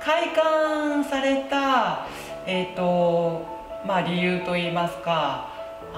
開館された、理由といいますか、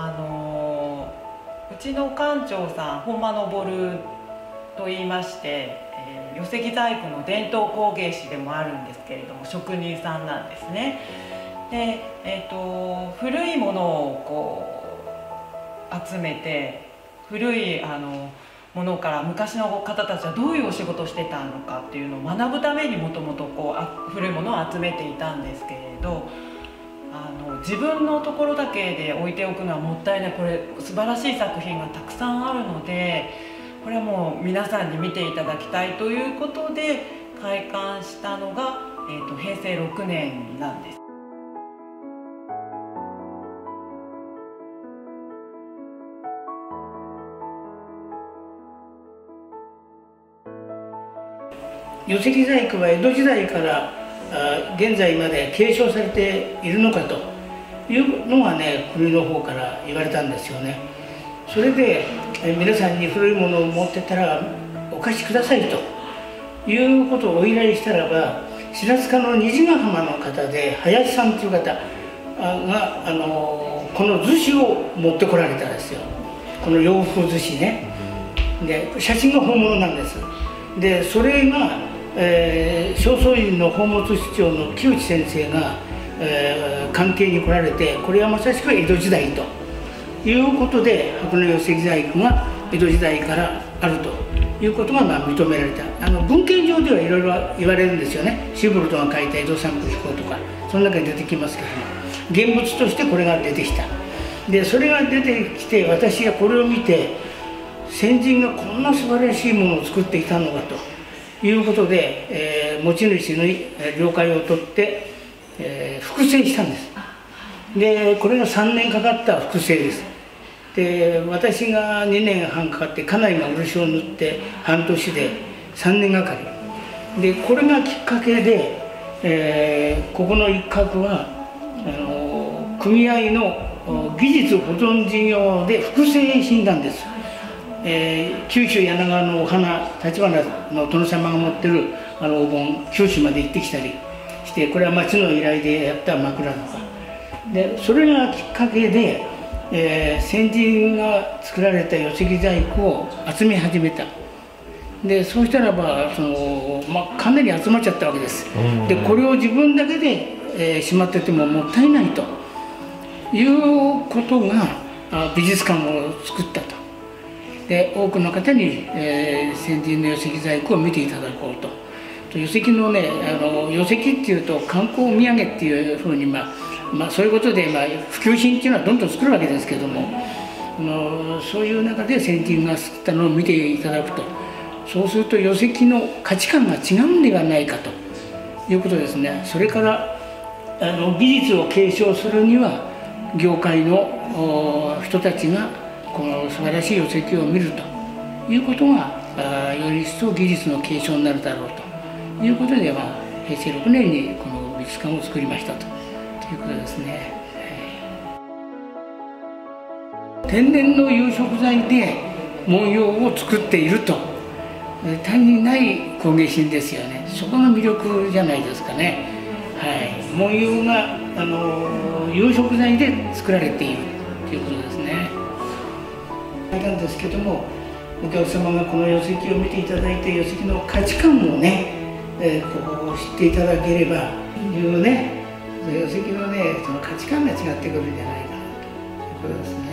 うちの館長さん本間昇と言いまして、寄木細工の伝統工芸士でもあるんですけれども、職人さんなんですね。で、古いものをこう集めて、古いものから昔の方たちはどういうお仕事をしてたのかっていうのを学ぶためにもともと古いものを集めていたんですけれど、自分のところだけで置いておくのはもったいない。これ素晴らしい作品がたくさんあるので、これはもう皆さんに見ていただきたいということで開館したのが、平成6年なんです。 寄木細工は江戸時代から現在まで継承されているのかというのがね、国の方から言われたんですよね。それで皆さんに古いものを持ってたらお貸しくださいということをお依頼したらば、白塚の虹ヶ浜の方で林さんという方がこの厨子を持ってこられたんですよ。この洋風厨子ね。で写真が本物なんです。でそれが正倉院の宝物室長の木内先生が、関係に来られて、これはまさしく江戸時代ということで、箱根寄木細工が江戸時代からあるということが認められた。文献上ではいろいろ言われるんですよね。シューボルトが書いた江戸三部飛行とか、その中に出てきますけども、現物としてこれが出てきた。でそれが出てきて、私がこれを見て、先人がこんな素晴らしいものを作っていたのかということで、持ち主の了解を取って、複製したんです。でこれが3年かかった複製です。で私が2年半かかって、家内が漆を塗って半年で3年がかりで、これがきっかけで、ここの一角は組合の技術保存事業で複製品なんです。九州柳川のお花、橘の殿様が持ってるお盆、九州まで行ってきたりして、これは町の依頼でやった枕とかで、それがきっかけで、先人が作られた寄木細工を集め始めた。でそうしたらばかなり集まっちゃったわけです。でこれを自分だけで、しまっててももったいないということが美術館を作ったと。で多くの方に、先人の寄木細工を見ていただこうと。寄木のね、寄木っていうと観光土産っていうふうに、そういうことで、普及品っていうのはどんどん作るわけですけども、そういう中で先人が作ったのを見ていただくと、そうすると寄木の価値観が違うんではないかということですね。それから美術を継承するには、業界の人たちがこの素晴らしい寄木を見るということが、より一層技術の継承になるだろうということで、平成6年にこの美術館を作りましたということですね。天然の有色材で文様を作っていると、単にない工芸品ですよね。そこが魅力じゃないですかね。文様が有色材で作られているということですね。なんですけども、お客様がこの寄木を見ていただいて、寄木の価値観をね、こう知っていただければいうね、寄木のね、その価値観が違ってくるんじゃないかなということですね。